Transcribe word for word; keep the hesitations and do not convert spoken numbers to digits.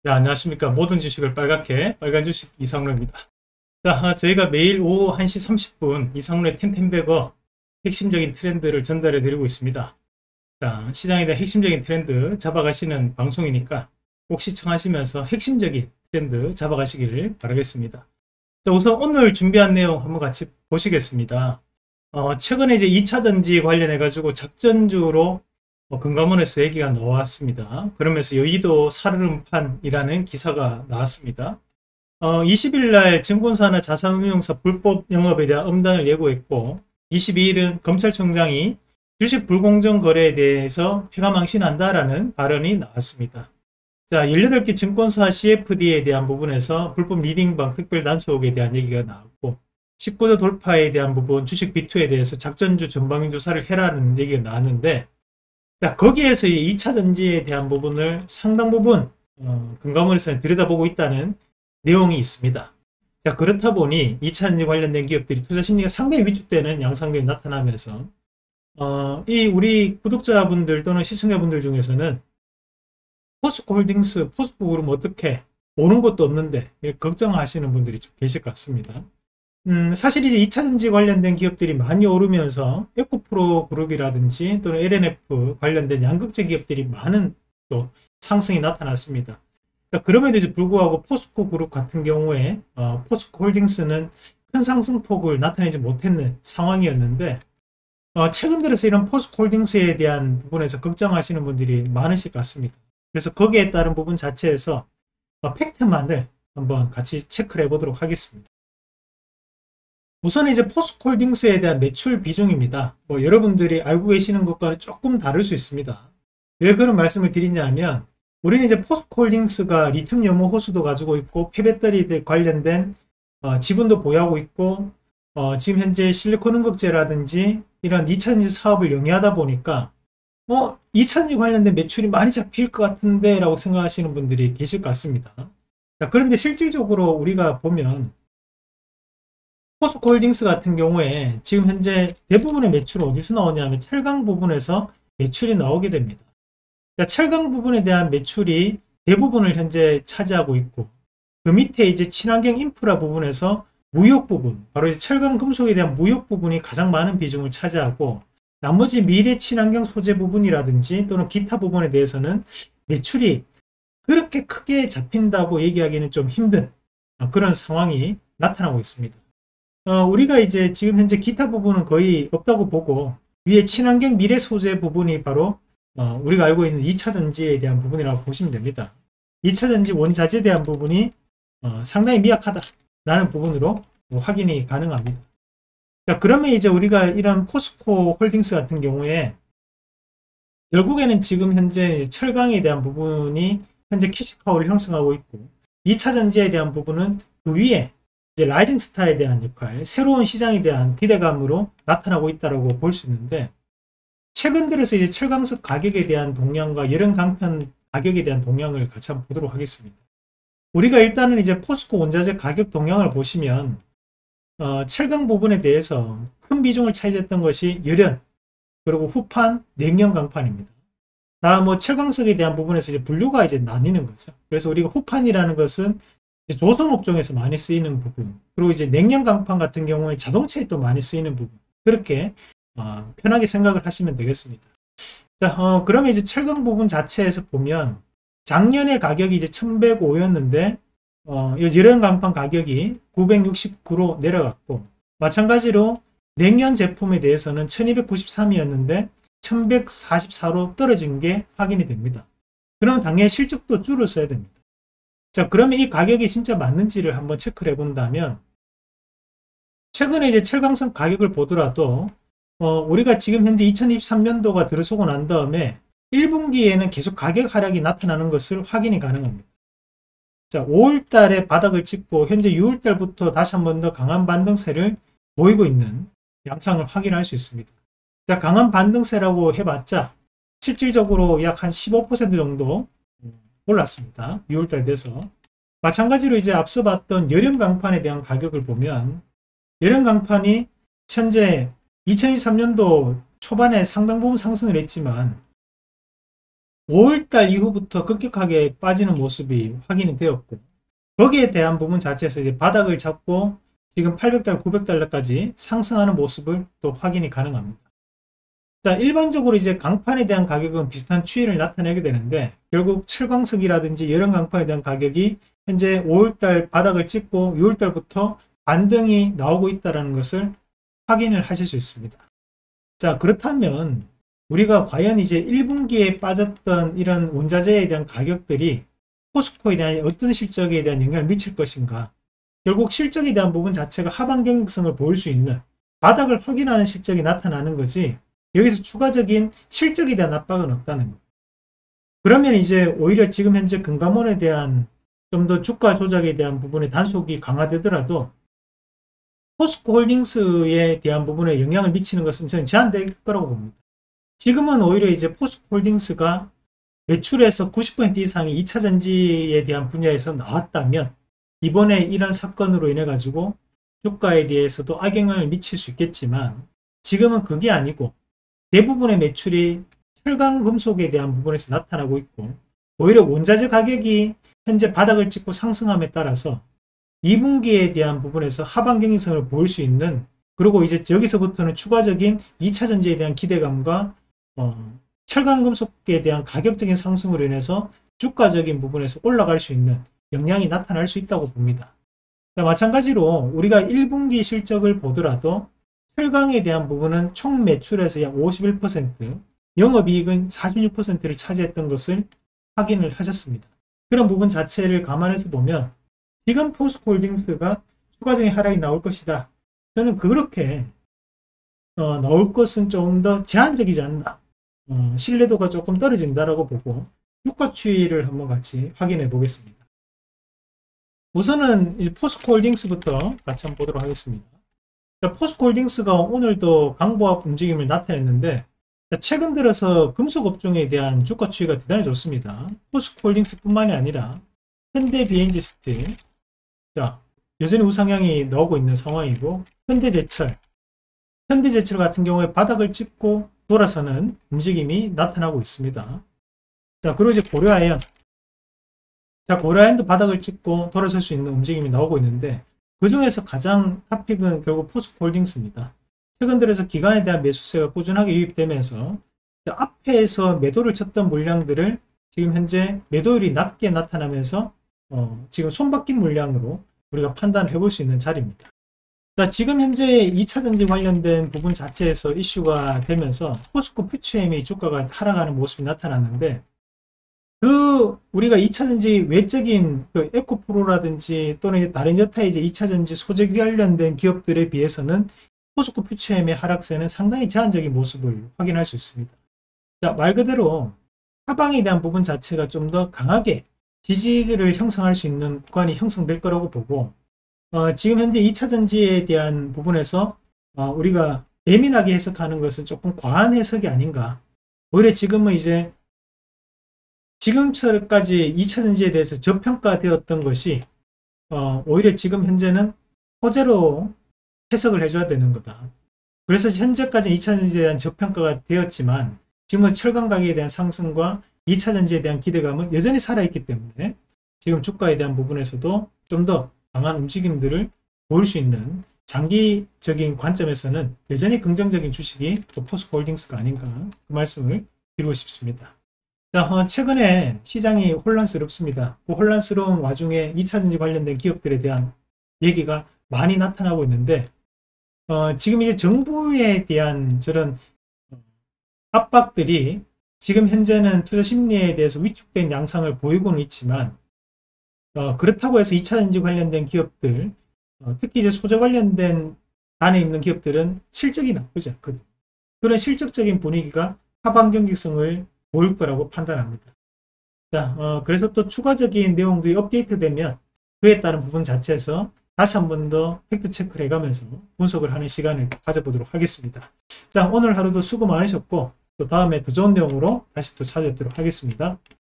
네, 안녕하십니까. 모든 주식을 빨갛게 빨간 주식 이상로입니다. 자, 저희가 매일 오후 한 시 삼십 분 이상로의 텐텐베거 핵심적인 트렌드를 전달해 드리고 있습니다. 자, 시장에 대한 핵심적인 트렌드 잡아가시는 방송이니까 꼭 시청하시면서 핵심적인 트렌드 잡아가시길 바라겠습니다. 자, 우선 오늘 준비한 내용 한번 같이 보시겠습니다. 어, 최근에 이제 이 차 전지 관련해 가지고 작전주로 어, 금감원에서 얘기가 나왔습니다. 그러면서 여의도 살얼음판이라는 기사가 나왔습니다. 어, 이십 일 날 증권사나 자산운용사 불법 영업에 대한 엄단을 예고했고, 이십이 일은 검찰총장이 주식 불공정 거래에 대해서 폐가망신한다라는 발언이 나왔습니다. 자, 열여덟 개 증권사 씨에프디에 대한 부분에서 불법 리딩방 특별 단속에 대한 얘기가 나왔고, 십구 조 돌파에 대한 부분 주식 비투에 대해서 작전주 전방위 조사를 해라는 얘기가 나왔는데, 자, 거기에서 이 차 전지에 대한 부분을 상당 부분 어, 금감원에서는 들여다보고 있다는 내용이 있습니다. 자, 그렇다 보니 이 차 전지 관련된 기업들이 투자 심리가 상당히 위축되는 양상들이 나타나면서 어, 이 우리 구독자분들 또는 시청자분들 중에서는 포스코 홀딩스, 포스코 그룹 어떻게 오는 것도 없는데 걱정하시는 분들이 좀 계실 것 같습니다. 음, 사실 이제 이 차 전지 관련된 기업들이 많이 오르면서 에코프로 그룹이라든지 또는 엘엔에프 관련된 양극재 기업들이 많은 또 상승이 나타났습니다. 자, 그럼에도 이제 불구하고 포스코 그룹 같은 경우에 어, 포스코 홀딩스는 큰 상승폭을 나타내지 못했는 상황이었는데 어, 최근 들어서 이런 포스코 홀딩스에 대한 부분에서 걱정하시는 분들이 많으실 것 같습니다. 그래서 거기에 따른 부분 자체에서 어, 팩트만을 한번 같이 체크를 해보도록 하겠습니다. 우선 이제 포스코홀딩스에 대한 매출 비중입니다. 뭐 여러분들이 알고 계시는 것과는 조금 다를 수 있습니다. 왜 그런 말씀을 드리냐면 우리는 이제 포스코홀딩스가 리튬 염호 호수도 가지고 있고 폐배터리 관련된 어, 지분도 보유하고 있고 어, 지금 현재 실리콘 음극재라든지 이런 이 차 전지 사업을 영위하다 보니까 어, 이 차 전지 관련된 매출이 많이 잡힐 것 같은데 라고 생각하시는 분들이 계실 것 같습니다. 자, 그런데 실질적으로 우리가 보면 포스코홀딩스 같은 경우에 지금 현재 대부분의 매출은 어디서 나오냐면 철강 부분에서 매출이 나오게 됩니다. 그러니까 철강 부분에 대한 매출이 대부분을 현재 차지하고 있고 그 밑에 이제 친환경 인프라 부분에서 무역 부분, 바로 이제 철강 금속에 대한 무역 부분이 가장 많은 비중을 차지하고 나머지 미래 친환경 소재 부분이라든지 또는 기타 부분에 대해서는 매출이 그렇게 크게 잡힌다고 얘기하기는 좀 힘든 그런 상황이 나타나고 있습니다. 어, 우리가 이제 지금 현재 기타 부분은 거의 없다고 보고 위에 친환경 미래 소재 부분이 바로 어, 우리가 알고 있는 이 차 전지에 대한 부분이라고 보시면 됩니다. 이 차 전지 원자재에 대한 부분이 어, 상당히 미약하다라는 부분으로 뭐 확인이 가능합니다. 자, 그러면 이제 우리가 이런 포스코 홀딩스 같은 경우에 결국에는 지금 현재 철강에 대한 부분이 현재 캐시카우를 형성하고 있고 이 차 전지에 대한 부분은 그 위에 이제 라이징 스타에 대한 역할, 새로운 시장에 대한 기대감으로 나타나고 있다고 볼 수 있는데 최근 들어서 이제 철강석 가격에 대한 동향과 열연 강판 가격에 대한 동향을 같이 한번 보도록 하겠습니다. 우리가 일단은 이제 포스코 원자재 가격 동향을 보시면 어, 철강 부분에 대해서 큰 비중을 차지했던 것이 열연 그리고 후판, 냉연 강판입니다. 다 뭐 철강석에 대한 부분에서 이제 분류가 이제 나뉘는 거죠. 그래서 우리가 후판이라는 것은 조선업종에서 많이 쓰이는 부분, 그리고 이제 냉연 강판 같은 경우에 자동차에 또 많이 쓰이는 부분, 그렇게 어, 편하게 생각을 하시면 되겠습니다. 자, 어, 그러면 이제 철강 부분 자체에서 보면 작년에 가격이 이제 천백오였는데 어, 열연 강판 가격이 구백육십구로 내려갔고 마찬가지로 냉연 제품에 대해서는 천이백구십삼이었는데 천백사십사로 떨어진 게 확인이 됩니다. 그러면 당연히 실적도 줄었어야 됩니다. 자, 그러면 이 가격이 진짜 맞는지를 한번 체크를 해본다면 최근에 이제 철강석 가격을 보더라도 어, 우리가 지금 현재 이천이십삼년도가 들어서고 난 다음에 일 분기에는 계속 가격 하락이 나타나는 것을 확인이 가능합니다. 자, 오월 달에 바닥을 찍고 현재 유월 달부터 다시 한 번 더 강한 반등세를 보이고 있는 양상을 확인할 수 있습니다. 자, 강한 반등세라고 해봤자 실질적으로 약 한 십오 퍼센트 정도 올랐습니다. 유월 달 돼서. 마찬가지로 이제 앞서 봤던 열연 강판에 대한 가격을 보면 열연 강판이 현재 이천이십삼년도 초반에 상당 부분 상승을 했지만 오월달 이후부터 급격하게 빠지는 모습이 확인이 되었고, 거기에 대한 부분 자체에서 이제 바닥을 잡고 지금 팔백 달러, 구백 달러까지 상승하는 모습을 또 확인이 가능합니다. 자, 일반적으로 이제 강판에 대한 가격은 비슷한 추이를 나타내게 되는데, 결국 철광석이라든지 여름 강판에 대한 가격이 현재 오월달 바닥을 찍고 유월달부터 반등이 나오고 있다는 것을 확인을 하실 수 있습니다. 자, 그렇다면 우리가 과연 이제 일 분기에 빠졌던 이런 원자재에 대한 가격들이 포스코에 대한 어떤 실적에 대한 영향을 미칠 것인가? 결국 실적에 대한 부분 자체가 하반 경직성을 보일 수 있는 바닥을 확인하는 실적이 나타나는 거지, 여기서 추가적인 실적에 대한 압박은 없다는 거예요. 그러면 이제 오히려 지금 현재 금감원에 대한 좀 더 주가 조작에 대한 부분의 단속이 강화되더라도 포스코 홀딩스에 대한 부분에 영향을 미치는 것은 저는 제한될 거라고 봅니다. 지금은 오히려 이제 포스코 홀딩스가 매출에서 구십 퍼센트 이상이 이 차 전지에 대한 분야에서 나왔다면 이번에 이런 사건으로 인해 가지고 주가에 대해서도 악영향을 미칠 수 있겠지만, 지금은 그게 아니고 대부분의 매출이 철강 금속에 대한 부분에서 나타나고 있고, 오히려 원자재 가격이 현재 바닥을 찍고 상승함에 따라서 이 분기에 대한 부분에서 하반 경직성을 보일 수 있는, 그리고 이제 여기서부터는 추가적인 이 차 전지에 대한 기대감과 어, 철강 금속에 대한 가격적인 상승으로 인해서 주가적인 부분에서 올라갈 수 있는 영향이 나타날 수 있다고 봅니다. 자, 마찬가지로 우리가 일 분기 실적을 보더라도 철강에 대한 부분은 총 매출에서 약 오십일 퍼센트, 영업이익은 사십육 퍼센트를 차지했던 것을 확인을 하셨습니다. 그런 부분 자체를 감안해서 보면 지금 포스코홀딩스가 추가적인 하락이 나올 것이다. 저는 그렇게 어, 나올 것은 좀 더 제한적이지 않나, 어, 신뢰도가 조금 떨어진다라고 보고 주가 추이를 한번 같이 확인해 보겠습니다. 우선은 이제 포스코홀딩스부터 같이 한번 보도록 하겠습니다. 자, 포스코홀딩스가 오늘도 강보합 움직임을 나타냈는데, 최근 들어서 금속업종에 대한 주가 추이가 대단히 좋습니다. 포스코홀딩스뿐만이 아니라 현대비엔지스틸, 자, 여전히 우상향이 나오고 있는 상황이고, 현대제철, 현대제철 같은 경우에 바닥을 찍고 돌아서는 움직임이 나타나고 있습니다. 자, 그리고 이제 고려아연, 자, 고려아연도 바닥을 찍고 돌아설 수 있는 움직임이 나오고 있는데, 그 중에서 가장 탑픽은 결국 포스코홀딩스입니다. 최근 들어서 기관에 대한 매수세가 꾸준하게 유입되면서 앞에서 매도를 쳤던 물량들을 지금 현재 매도율이 낮게 나타나면서 어, 지금 손바뀐 물량으로 우리가 판단을 해볼 수 있는 자리입니다. 자, 지금 현재 이 차 전지 관련된 부분 자체에서 이슈가 되면서 포스코 퓨처엠이 주가가 하락하는 모습이 나타났는데, 그 우리가 이 차 전지 외적인 그 에코프로라든지 또는 다른 여타 이제 이 차 전지 소재 관련된 기업들에 비해서는 포스코 퓨처엠의 하락세는 상당히 제한적인 모습을 확인할 수 있습니다. 자, 말 그대로 하방에 대한 부분 자체가 좀 더 강하게 지지를 형성할 수 있는 구간이 형성될 거라고 보고, 어, 지금 현재 이 차 전지에 대한 부분에서 어, 우리가 예민하게 해석하는 것은 조금 과한 해석이 아닌가. 오히려 지금은 이제 지금처럼까지 이 차 전지에 대해서 저평가되었던 것이 어, 오히려 지금 현재는 호재로 해석을 해줘야 되는 거다. 그래서 현재까지 이 차 전지에 대한 저평가가 되었지만 지금은 철강 가격에 대한 상승과 이 차 전지에 대한 기대감은 여전히 살아있기 때문에 지금 주가에 대한 부분에서도 좀 더 강한 움직임들을 보일 수 있는 장기적인 관점에서는 여전히 긍정적인 주식이 또 포스코홀딩스가 아닌가, 그 말씀을 드리고 싶습니다. 자, 어, 최근에 시장이 혼란스럽습니다. 그 혼란스러운 와중에 이 차 전지 관련된 기업들에 대한 얘기가 많이 나타나고 있는데, 어, 지금 이제 정부에 대한 저런 압박들이 지금 현재는 투자 심리에 대해서 위축된 양상을 보이고는 있지만, 어, 그렇다고 해서 이 차 전지 관련된 기업들, 어, 특히 이제 소재 관련된 단에 있는 기업들은 실적이 나쁘지 않거든요. 그런 실적적인 분위기가 하방 경직성을 보일 거라고 판단합니다. 자, 어, 그래서 또 추가적인 내용들이 업데이트되면 그에 따른 부분 자체에서 다시 한 번 더 팩트 체크를 해가면서 분석을 하는 시간을 가져보도록 하겠습니다. 자, 오늘 하루도 수고 많으셨고 또 다음에 더 좋은 내용으로 다시 또 찾아뵙도록 하겠습니다.